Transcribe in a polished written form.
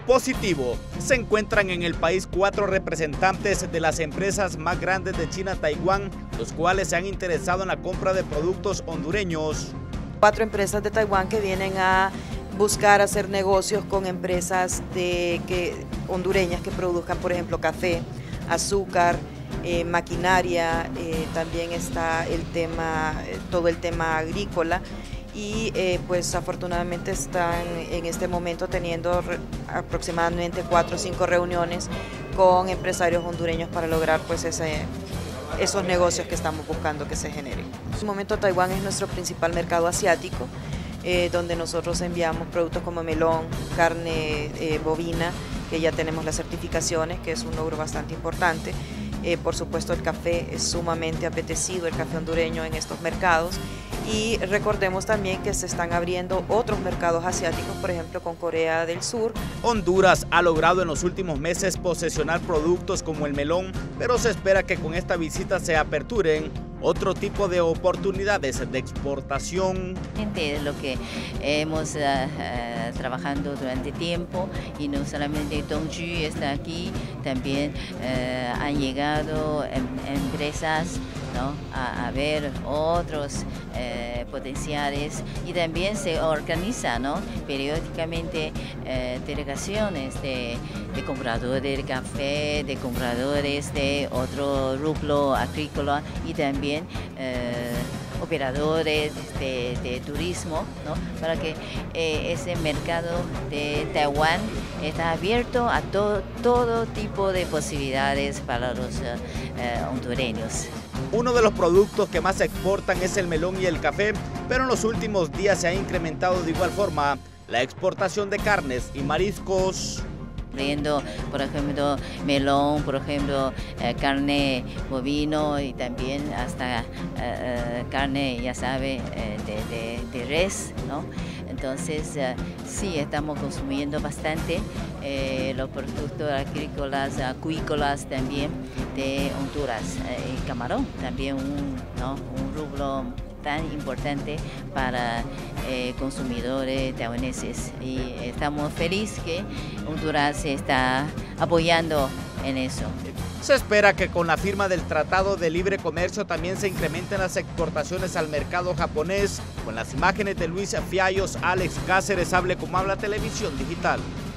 Positivo. Se encuentran en el país 4 representantes de las empresas más grandes de China, Taiwán, los cuales se han interesado en la compra de productos hondureños. 4 empresas de Taiwán que vienen a buscar hacer negocios con empresas hondureñas que produzcan, por ejemplo, café, azúcar, maquinaria, también está todo el tema agrícola. Y pues afortunadamente están en este momento teniendo aproximadamente 4 o 5 reuniones con empresarios hondureños para lograr pues esos negocios que estamos buscando que se generen. En este momento Taiwán es nuestro principal mercado asiático, donde nosotros enviamos productos como melón, carne bovina, que ya tenemos las certificaciones, que es un logro bastante importante. Por supuesto el café es sumamente apetecido, el café hondureño en estos mercados. Y recordemos también que se están abriendo otros mercados asiáticos, por ejemplo con Corea del Sur. Honduras ha logrado en los últimos meses posesionar productos como el melón, pero se espera que con esta visita se aperturen otro tipo de oportunidades de exportación. Es lo que hemos trabajando durante tiempo, y no solamente Dongju está aquí, también han llegado empresas, ¿no?, a ver otros potenciales, y también se organiza, ¿no?, periódicamente delegaciones de compradores de café, de compradores de otro rubro agrícola, y también operadores de turismo, ¿no?, para que ese mercado de Taiwán está abierto a todo tipo de posibilidades para los hondureños. Uno de los productos que más se exportan es el melón y el café, pero en los últimos días se ha incrementado de igual forma la exportación de carnes y mariscos. Por ejemplo, melón, por ejemplo, carne bovino, y también hasta carne, ya sabe, de res, ¿no? Entonces, sí, estamos consumiendo bastante los productos agrícolas, acuícolas también de Honduras. El camarón, también un rubro tan importante para consumidores taiwaneses, y estamos felices que Honduras se está apoyando en eso. Se espera que con la firma del Tratado de Libre Comercio también se incrementen las exportaciones al mercado japonés. Con las imágenes de Luis Fiallos, Alex Cáceres, Hable como Habla Televisión Digital.